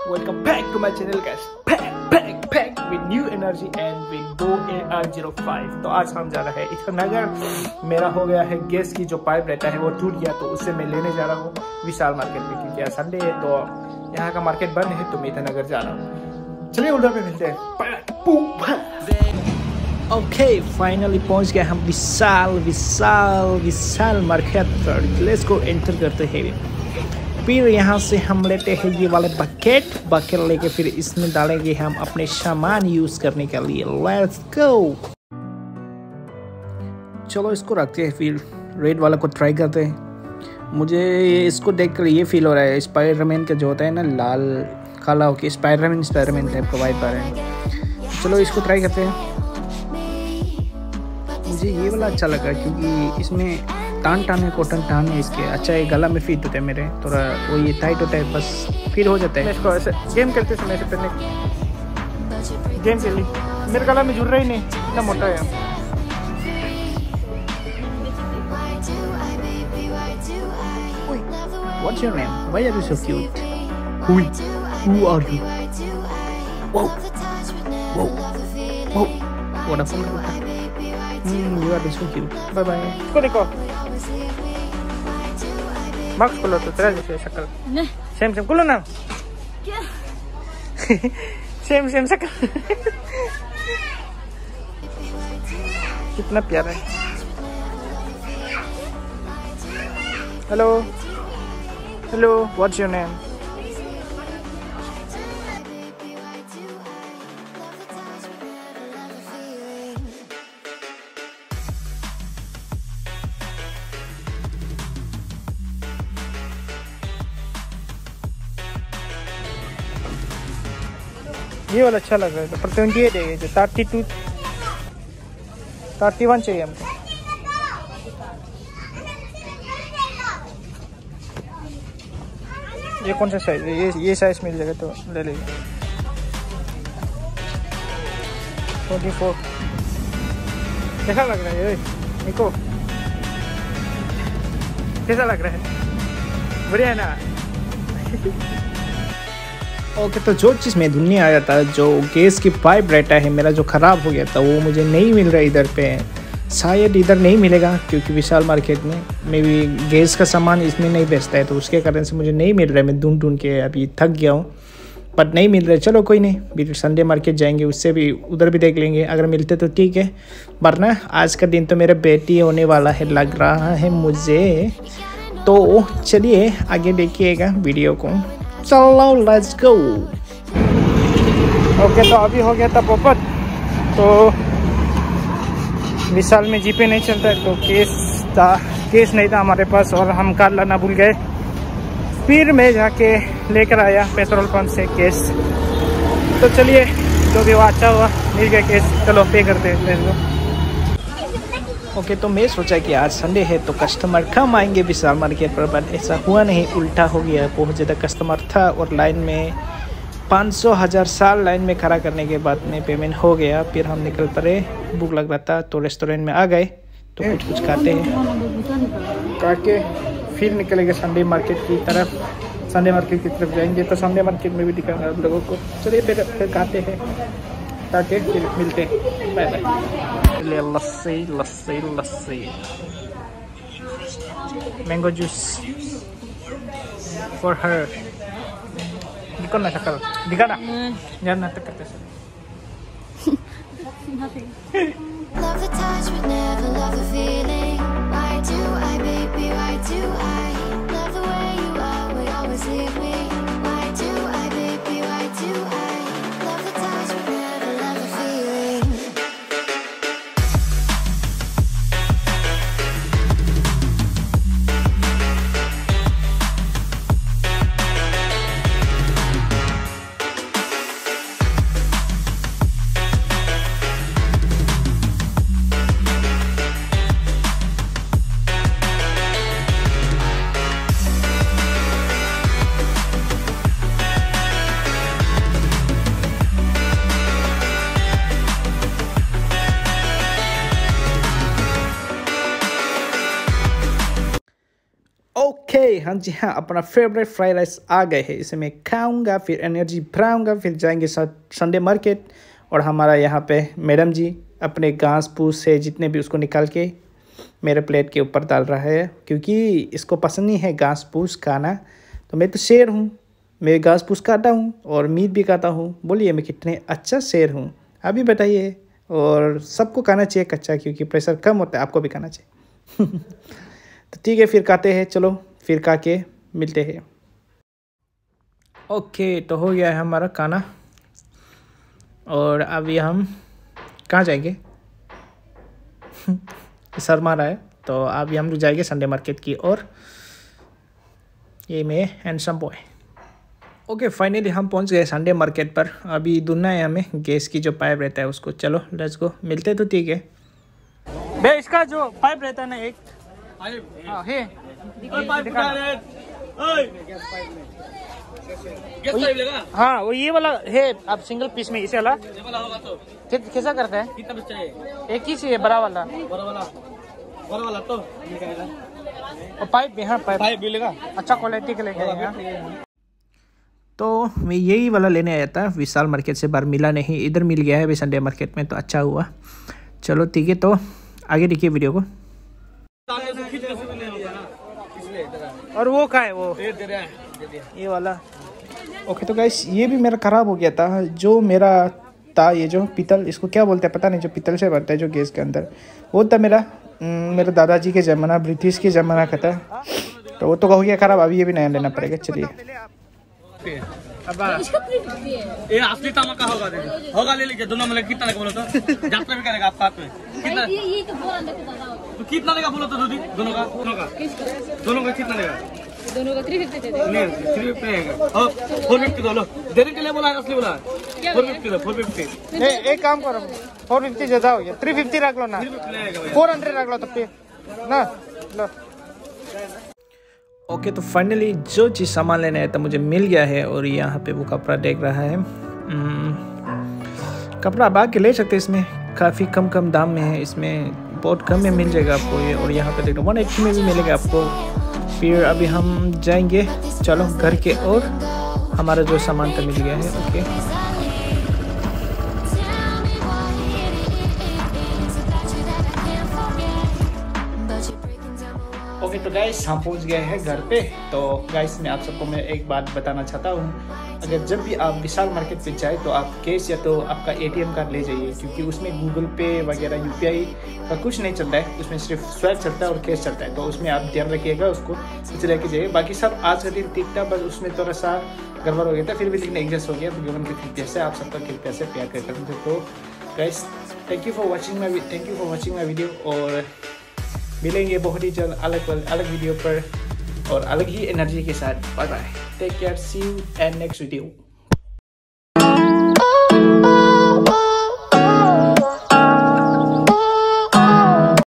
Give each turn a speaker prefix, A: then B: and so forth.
A: Welcome back to my channel guys. Back with new energy and with Go AR05. तो आज हम जा रहे हैं ईटानगर। मेरा हो गया है गैस की जो पाइप रहता है वो टूट गया, तो उससे मैं लेने जा रहा हूँ विशाल मार्केट में, क्योंकि आज संडे है तो यहाँ का मार्केट बंद है, तो मैं ईटानगर जा रहा हूँ। चलिए उधर पे मिलते हैं। ओके, फाइनली पहुँच गए हम विशाल मार्केट पर। लेट्स गो एंटर करते हैं। फिर यहाँ से हम लेते हैं ये वाले बकेट लेके फिर इसमें डालेंगे हम अपने सामान यूज़ करने के लिए। Let's go. चलो इसको रखते हैं, फिर रेड वाला को ट्राई करते हैं। मुझे इसको देख कर ये फील हो रहा है स्पाइडरमैन का जो होता है ना, लाल काला होके स्पाइडरमैन टाइप का वाइब आ रहा है। चलो इसको ट्राई करते हैं। मुझे ये वाला अच्छा लगा क्योंकि इसमें टान है, कॉटन टान है इसके। अच्छा है, गला में फिट होता है मेरे, थोड़ा वो ये टाइट होता है, बस फिर हो जाता है। मैं इसको ऐसे गेम करते समय से पहले गेम के लिए मेरे गला में जुड़ रहा ही नहीं, इतना मोटा है। What's your name? Why are you so cute? Who are you? Wow. What a fun. You are so cute. Bye bye. इसको देखो, मास्क खोलो तो तेरा जैसे शक्ल। सेम खोलो ना। क्या? सेम शक्ल। कितना प्यारा है। Hello, what's your name? ये वाला अच्छा लग रहा है, पर 28 है, जो 31 चाहिए हमको। ये कौन सा साइज है? ये साइज मिल जाएगा तो ले लेंगे। 24 कैसा लग रहा है निको? कैसा लग रहा है? बढ़िया है ना? ओके, तो जो चीज़ मैं ढूंढने आया था, जो गैस की पाइप रहता है मेरा जो ख़राब हो गया था, वो मुझे नहीं मिल रहा इधर पे। शायद इधर नहीं मिलेगा क्योंकि विशाल मार्केट में भी गैस का सामान इसमें नहीं बेचता है, तो उसके कारण से मुझे नहीं मिल रहा है। मैं ढूंढ के अभी थक गया हूँ, बट नहीं मिल रहा है। चलो कोई नहीं, फिर संडे मार्केट जाएंगे, उससे भी उधर भी देख लेंगे, अगर मिलते तो ठीक है, वरना आज का दिन तो मेरा बेटी होने वाला है लग रहा है मुझे। तो चलिए आगे देखिएगा वीडियो को। चलो लेट्स गो। ओके, तो अभी हो गया था पोपट, तो विशाल में जीपे नहीं चलता है, तो केस नहीं था हमारे पास और हम कार लाना भूल गए। फिर मैं जाके लेकर आया पेट्रोल पंप से केस। तो चलिए, जो भी वो अच्छा हुआ, मिल गया केस। चलो पे करते हैं। ओके, तो मैं सोचा कि आज संडे है तो कस्टमर कम आएंगे विशाल मार्केट पर, बट ऐसा हुआ नहीं, उल्टा हो गया। बहुत ज़्यादा कस्टमर था और लाइन में 500,000 साल लाइन में खड़ा करने के बाद में पेमेंट हो गया। फिर हम निकल पड़े, भूख लग रहा था तो रेस्टोरेंट में आ गए, तो कुछ खाते हैं। खा के फिर निकलेंगे संडे मार्केट की तरफ जाएंगे, तो संडे मार्केट में भी दिखाएंगे आप लोगों को। चलिए फिर खाते हैं, ताकि फिर मिलते हैं। Bye bye. Lassi mango juice for her. दिखो ना शक्ल, दिखा ना जानना तक करते हैं। Love the touch but never love the feeling. Why do I, baby, why do I love the way you are, will always leave me? Why do I, baby, why do I love the touch but never love the feeling? हाँ जी हाँ, अपना favourite fried rice आ गए हैं। इसे मैं खाऊंगा, फिर energy भराऊंगा, फिर जाएंगे संडे मार्केट। और हमारा यहाँ पे मैडम जी अपने घास फूस से जितने भी उसको निकाल के मेरे प्लेट के ऊपर डाल रहा है, क्योंकि इसको पसंद नहीं है घास फूस खाना। तो मैं तो शेर हूँ, मैं घास फूस खाता हूँ और मीट भी खाता हूँ। बोलिए मैं कितने अच्छा शेर हूँ, आप भी बताइए। और सबको खाना चाहिए कच्चा, क्योंकि प्रेशर कम होता है, आपको भी खाना चाहिए। तो ठीक है, फिर खाते हैं, चलो फिर खा के मिलते हैं। ओके, तो हो गया है हमारा खाना और अभी हम कहाँ जाएंगे? शर्मा रहा है, तो अभी हम जाएंगे संडे मार्केट की ओर। ये मैं हैंडसम बॉय। ओके, फाइनली हम पहुंच गए संडे मार्केट पर। अभी ढूंढना है हमें गैस की जो पाइप रहता है उसको। चलो लेट्स गो, मिलते तो ठीक है। बे इसका जो पाइप रहता है ना, एक है हाँ, वो ये वाला है। आप सिंगल पीस में इसे वाला कैसा करता है? कितना बच्चा है? एक ही चाहिए, बड़ा वाला तो और पाइप भी। हाँ, पाइप भी लेगा, अच्छा क्वालिटी का लेगा। तो मैं यही वाला लेने आया था विशाल मार्केट से, बार मिला नहीं, इधर मिल गया है अभी संडे मार्केट में, तो अच्छा हुआ। चलो ठीक है, तो आगे देखिए वीडियो को। और वो का है वो ये वाला। ओके, तो गाइस ये भी मेरा ख़राब हो गया था, जो मेरा था ये जो पीतल, इसको क्या बोलते हैं पता नहीं, जो पीतल से बनता है जो गैस के अंदर, वो था मेरे दादाजी के ज़माना, ब्रिटिश के ज़माना का था। तो वो तो हो गया ख़राब, अभी ये भी नया लेना पड़ेगा। चलिए
B: ये असली तामा का होगा ले लीजिए। दोनों में कितना लेगा बोलो तो? जात्रा भी करेगा आपका हाथ में कितना? तो कितना लेगा बोलो तो दीदी? दोनों का कितना लेगा?
C: दोनों का 350
B: नहीं 350 रहेगा। 450 दो लो, देने के लिए बोला है, असली बोला 450 दो, 450।
A: एक काम करो, 450 ज़्यादा हो गया, 350 रख लो ना, 400 रख लो तब पे ना लो। ओके, तो फाइनली जो चीज़ सामान लेने आया था मुझे मिल गया है। और यहाँ पे वो कपड़ा देख रहा है, कपड़ा आप आके ले सकते हैं, इसमें काफ़ी कम दाम में है, इसमें बहुत कम में मिल जाएगा आपको ये। और यहाँ पे देख लो 180 में भी मिलेगा आपको। फिर अभी हम जाएंगे, चलो घर के, और हमारा जो सामान तो मिल गया है। ओके, तो गाइस हम पहुंच गए हैं घर पे। तो गाइस मैं आप सबको मैं एक बात बताना चाहता हूँ, अगर जब भी आप विशाल मार्केट पे जाए तो आप कैश या तो आपका ATM कार्ड ले जाइए, क्योंकि उसमें गूगल पे वगैरह UPI का कुछ नहीं चलता है, उसमें सिर्फ स्वैप चलता है और कैश चलता है। तो उसमें आप ध्यान रखिएगा, उसको कुछ लेके जाइए। बाकी सब आज का दिन ठीक था, बस उसमें थोड़ा सा गड़बड़ हो गया था, फिर भी लेकिन एडजस्ट हो गया भगवान के कृपया से। आप सबका कृपया से प्यार करते थे। तो guys thank you for watching my video, और मिलेंगे बहुत ही जल्द अलग वीडियो पर और अलग ही एनर्जी के साथ। Bye bye, take care, see you and next video.